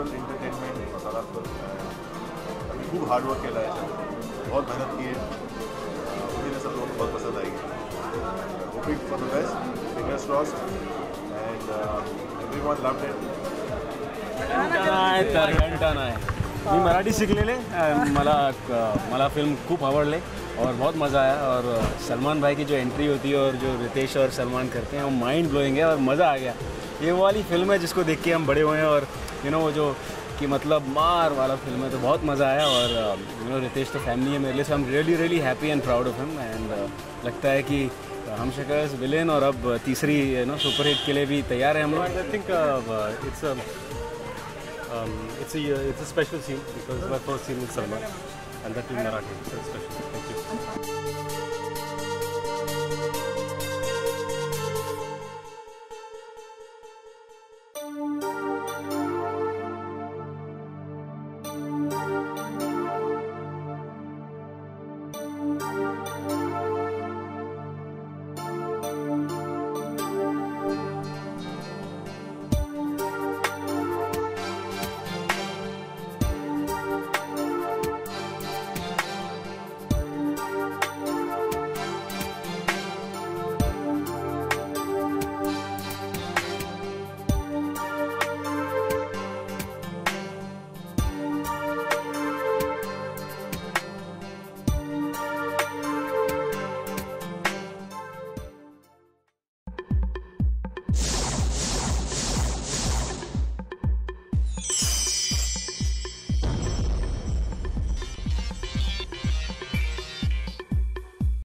Total entertainment masala film खूब hard work केला है, बहुत मेहनत की है। उम्मीद है सब लोगों को बहुत पसंद आएगी। Hoping for the best, fingers crossed, and everyone loved it. घंटा नाही मी मराठी शिकलेले, मला फिल्म खूप आवडले और बहुत मज़ा आया। और सलमान भाई की जो एंट्री होती है और जो रितेश और सलमान करते हैं वो माइंड ब्लोइंग है और मज़ा आ गया। ये वाली फिल्म है जिसको देख के हम बड़े हुए हैं और वो जो कि मतलब मार वाला फिल्म है, तो बहुत मज़ा आया। और रितेश तो फैमिली है मेरे लिए, so I am really happy and proud of him. And लगता है कि हम शक्ल विलेन और अब तीसरी सुपर हिट के लिए भी तैयार है हम लोग। I think it's a special scene because my first scene with Salman and that in Marathi, so it's special. Thank you.